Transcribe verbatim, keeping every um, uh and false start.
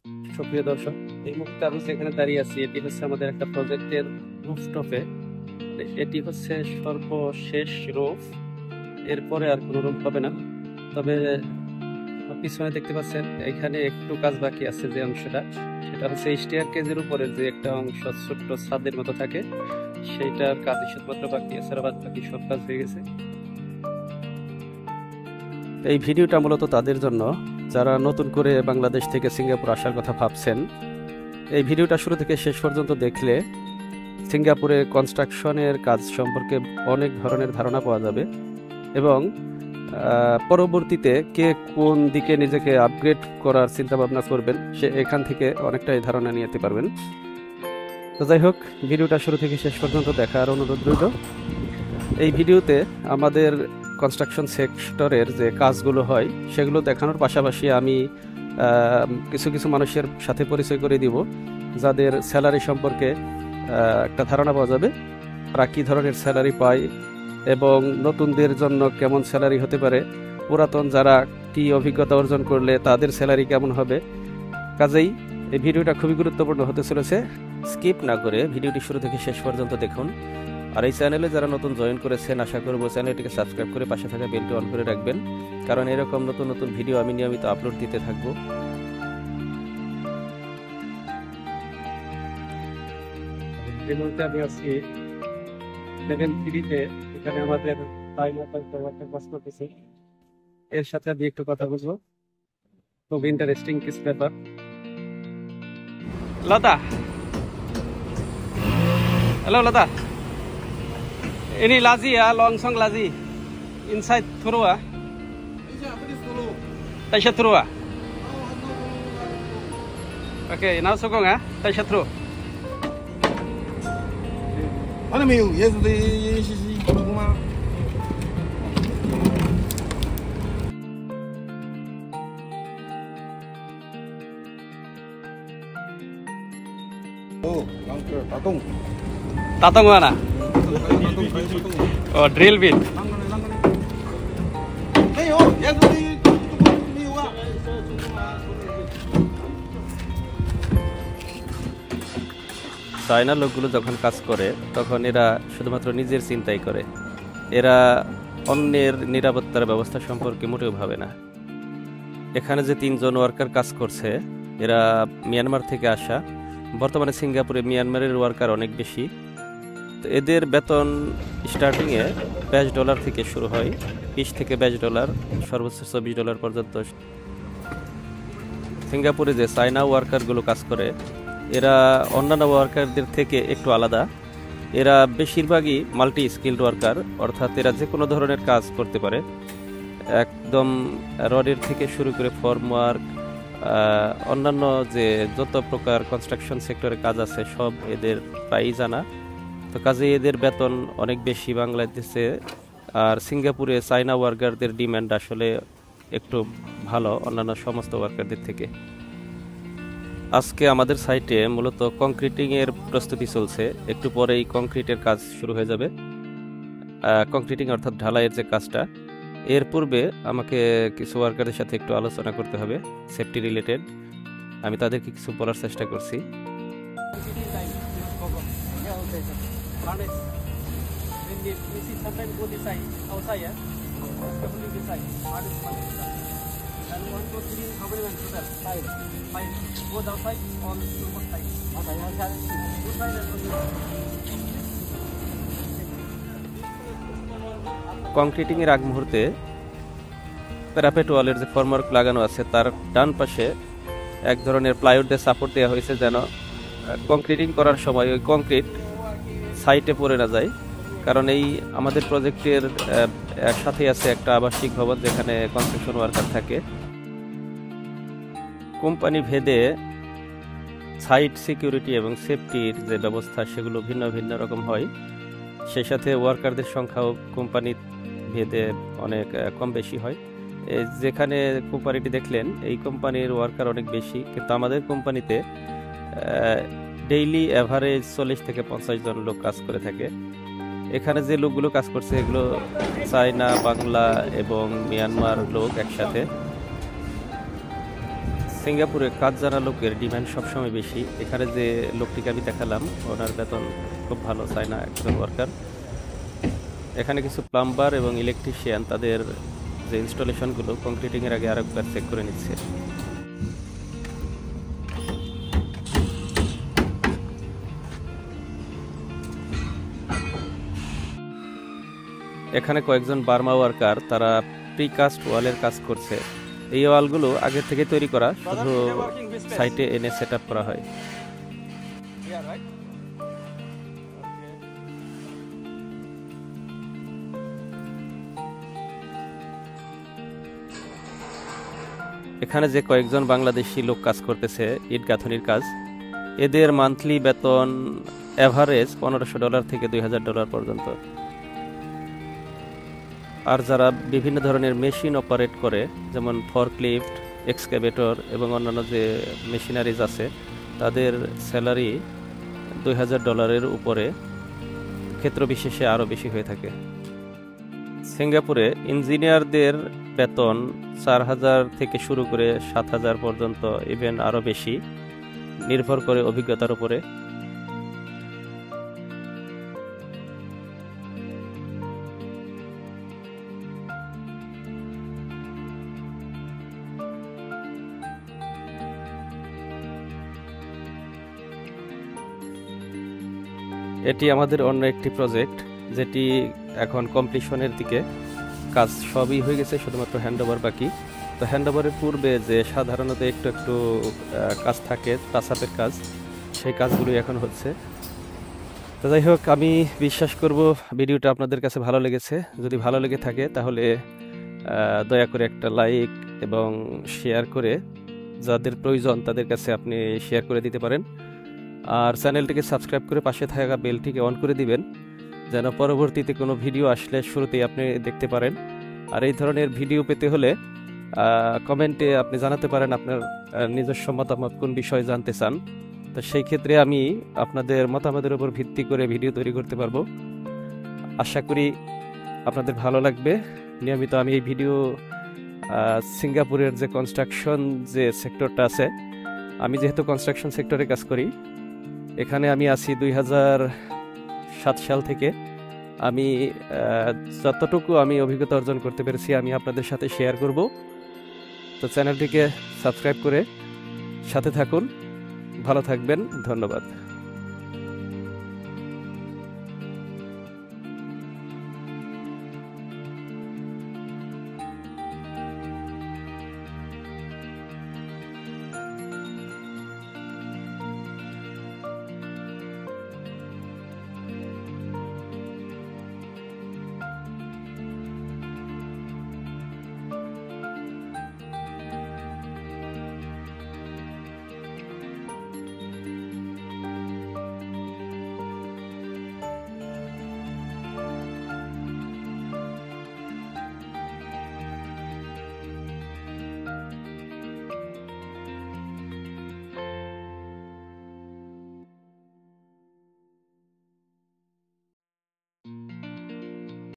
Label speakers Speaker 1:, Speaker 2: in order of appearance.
Speaker 1: সুপ্রিয় দর্শক, এই মুহূর্তে আমি যেখানে দাঁড়িয়ে আছি এটি হচ্ছে আমাদের একটা প্রজেক্টের রুফটপে। এটি হচ্ছে সর্বশেষ রুফ, এরপরে আর কোনো রুফ হবে না। তবে পিছনে দেখতে পাচ্ছেন এখানে একটু কাজ বাকি আছে, যে অংশটা সেটা হচ্ছে স্টেয়ার কেজের উপরে যে একটা অংশ ছোট্ট ছাদের মতো থাকে, সেইটার কাজ শুধুমাত্র বাকি আছে, আর বাদ বাকি সব কাজ হয়ে গেছে। এই ভিডিওটা মূলত তাদের জন্য যারা নতুন করে বাংলাদেশ থেকে সিঙ্গাপুর আসার কথা ভাবছেন। এই ভিডিওটা শুরু থেকে শেষ পর্যন্ত দেখলে সিঙ্গাপুরে কনস্ট্রাকশনের কাজ সম্পর্কে অনেক ধরনের ধারণা পাওয়া যাবে, এবং পরবর্তীতে কে কোন দিকে নিজেকে আপগ্রেড করার চিন্তা ভাবনা করবেন সে এখান থেকে অনেকটাই ধারণা নিতে পারবেন। তো যাই হোক, ভিডিওটা শুরু থেকে শেষ পর্যন্ত দেখার অনুরোধ রইল। এই ভিডিওতে আমাদের কনস্ট্রাকশন সেক্টরের যে কাজগুলো হয় সেগুলো দেখানোর পাশাপাশি আমি কিছু কিছু মানুষের সাথে পরিচয় করে দিব, যাদের স্যালারি সম্পর্কে একটা ধারণা পাওয়া যাবে, তারা কী ধরনের স্যালারি পায় এবং নতুনদের জন্য কেমন স্যালারি হতে পারে, পুরাতন যারা কী অভিজ্ঞতা অর্জন করলে তাদের স্যালারি কেমন হবে। কাজেই এই ভিডিওটা খুবই গুরুত্বপূর্ণ হতে চলেছে। স্কিপ না করে ভিডিওটি শুরু থেকে শেষ পর্যন্ত দেখুন। আর এই চ্যানেলে যারা নতুন জয়েন করেছেন, আশা করব চ্যানেলটিকে সাবস্ক্রাইব করে পাশে থাকা বেলটি অন করে রাখবেন, কারণ এরকম নতুন নতুন ভিডিও আমি নিয়মিত আপলোড দিতে থাকবো। আমি আছি লেভেল থ্রিতে, এখানে আমাদের কাজ করতেছি। এর সাথে আমি একটু কথা বলবো, খুব ইন্টারেস্টিং কিছু ব্যাপার। Lata, hello Lata, ini lazi ya, longsong lazi inside through ah taisha through ah okay now sokong ah taisha through
Speaker 2: ada没有也是的是是有吗oh langker tatung
Speaker 1: tatung mana oh drill bit
Speaker 2: 没有也是的没有啊
Speaker 1: China লোকগুলো যখন কাজ করে তখন এরা শুধুমাত্র নিজের চিন্তাই করে, এরা অন্যের নিরাপত্তার ব্যবস্থা সম্পর্কে মোটেও ভাবে না। এখানে যে তিনজন ওয়ার্কার কাজ করছে এরা মিয়ানমার থেকে আসা। বর্তমানে সিঙ্গাপুরে মিয়ানমারের ওয়ার্কার অনেক বেশি, তো এদের বেতন স্টার্টিংয়ে বাইশ ডলার থেকে শুরু হয়, বিশ থেকে বাইশ ডলার, সর্বোচ্চ চব্বিশ ডলার পর্যন্ত। সিঙ্গাপুরে যে চায়না ওয়ার্কারগুলো কাজ করে এরা অন্যান্য ওয়ার্কারদের থেকে একটু আলাদা। এরা বেশিরভাগই মাল্টি স্কিল্ড ওয়ার্কার, অর্থাৎ এরা যে কোনো ধরনের কাজ করতে পারে, একদম রডের থেকে শুরু করে ফর্ম ওয়ার্ক, অন্যান্য যে যত প্রকার কনস্ট্রাকশন সেক্টরে কাজ আছে সব এদের প্রায়ই জানা। তো কাজে এদের বেতন অনেক বেশি বাংলাদেশে, আর সিঙ্গাপুরে চায়না ওয়ার্কারদের ডিমান্ড আসলে একটু ভালো অন্যান্য সমস্ত ওয়ার্কারদের থেকে। আজকে আমাদের সাইটে মূলত কংক্রিটিংয়ের প্রস্তুতি চলছে, একটু পরেই কংক্রিটের কাজ শুরু হয়ে যাবে। কংক্রিটিং অর্থাৎ ঢালাইয়ের যে কাজটা, এর পূর্বে আমাকে কিছু ওয়ার্কারদের সাথে একটু আলোচনা করতে হবে সেফটি রিলেটেড। আমি তাদেরকে কিছু বলার চেষ্টা করছি। কংক্রিটিং এর আগ মুহূর্তে প্যারাপেট ওয়ালের যে ফর্মওয়ার্ক লাগানো আছে তার ডান পাশে এক ধরনের প্লাইউড দিয়ে সাপোর্ট দেওয়া হয়েছে, যেন কংক্রিটিং করার সময় ওই কংক্রিট সাইটে পড়ে না যায়। কারণ এই আমাদের প্রজেক্টের সাথে আছে একটা আবাসিক ভবন যেখানে কনস্ট্রাকশন ওয়ার্কার থাকে। কোম্পানি ভেদে সাইট সিকিউরিটি এবং সেফটির যে ব্যবস্থা সেগুলো ভিন্ন ভিন্ন রকম হয়, সেই সাথে ওয়ার্কারদের সংখ্যাও কোম্পানি ভেদে অনেক কম বেশি হয়। যেখানে কোম্পানিটি দেখলেন এই কোম্পানির ওয়ার্কার অনেক বেশি, কিন্তু আমাদের কোম্পানিতে ডেইলি অ্যাভারেজ চল্লিশ থেকে পঞ্চাশ জন লোক কাজ করে থাকে। এখানে যে লোকগুলো কাজ করছে এগুলো চায়না, বাংলা এবং মিয়ানমার লোক একসাথে। সিঙ্গাপুরে কাজ জানা লোকের ডিমান্ড সবসময় বেশি। এখানে যে লোকটিকে আমি দেখালাম ওনার বেতন খুব ভালো, চায়না একজন ওয়ার্কার। এখানে কিছু প্লাম্বার এবং ইলেকট্রিশিয়ান তাদের যে ইনস্টলেশনগুলো কংক্রিটিংয়ের আগে আরেকবার চেক করে নিচ্ছে। এখানে কয়েকজন বার্মা ওয়ার্কার তারা প্রিকাস্ট ওয়ালের কাজ করছে। এই ওয়ালগুলো আগে থেকে তৈরি করা, শুধু সাইটে এনে সেট আপ করা হয়। এখানে যে কয়েকজন বাংলাদেশি লোক কাজ করতেছে ইট গাঁথনির কাজ, এদের মান্থলি বেতন এভারেজ পনেরোশো ডলার থেকে দুই হাজার ডলার পর্যন্ত। আর যারা বিভিন্ন ধরনের মেশিন অপারেট করে, যেমন ফর্কলিফট, এক্সকাভেটর এবং অন্যান্য যে মেশিনারিজ আছে, তাদের স্যালারি দুই হাজার ডলারের উপরে, ক্ষেত্র বিশেষে আরও বেশি হয়ে থাকে। সিঙ্গাপুরে ইঞ্জিনিয়ারদের বেতন চার হাজার থেকে শুরু করে সাত হাজার পর্যন্ত, ইভেন আরও বেশি, নির্ভর করে অভিজ্ঞতার উপরে। এটি আমাদের অন্য একটি প্রজেক্ট, যেটি এখন কমপ্লিশনের দিকে। কাজ সবই হয়ে গেছে, শুধুমাত্র হ্যান্ডওভার বাকি। তো হ্যান্ডওভারের পূর্বে যে সাধারণত একটু একটু কাজ থাকে, টাচআপের কাজ, সেই কাজগুলোই এখন হচ্ছে। তো যাই হোক, আমি বিশ্বাস করব ভিডিওটা আপনাদের কাছে ভালো লেগেছে। যদি ভালো লেগে থাকে তাহলে দয়া করে একটা লাইক এবং শেয়ার করে যাদের প্রয়োজন তাদের কাছে আপনি শেয়ার করে দিতে পারেন। আর চ্যানেলটিকে সাবস্ক্রাইব করে পাশে থাকা বেলটিকে অন করে দিবেন, যেন পরবর্তীতে কোনো ভিডিও আসলে শুরুতেই আপনি দেখতে পারেন। আর এই ধরনের ভিডিও পেতে হলে কমেন্টে আপনি জানাতে পারেন আপনার নিজস্ব মতামত, কোন বিষয়ে জানতে চান। তো সেই ক্ষেত্রে আমি আপনাদের মতামতের উপর ভিত্তি করে ভিডিও তৈরি করতে পারবো। আশা করি আপনাদের ভালো লাগবে। নিয়মিত আমি এই ভিডিও সিঙ্গাপুরের যে কনস্ট্রাকশন যে সেক্টরটা আছে, আমি যেহেতু কনস্ট্রাকশন সেক্টরে কাজ করি, এখানে আমি আছি দুই হাজার সাত সাল থেকে। আমি যতটুকু আমি অভিজ্ঞতা অর্জন করতে পেরেছি আমি আপনাদের সাথে শেয়ার করব। তো চ্যানেলটিকে সাবস্ক্রাইব করে সাথে থাকুন। ভালো থাকবেন। ধন্যবাদ।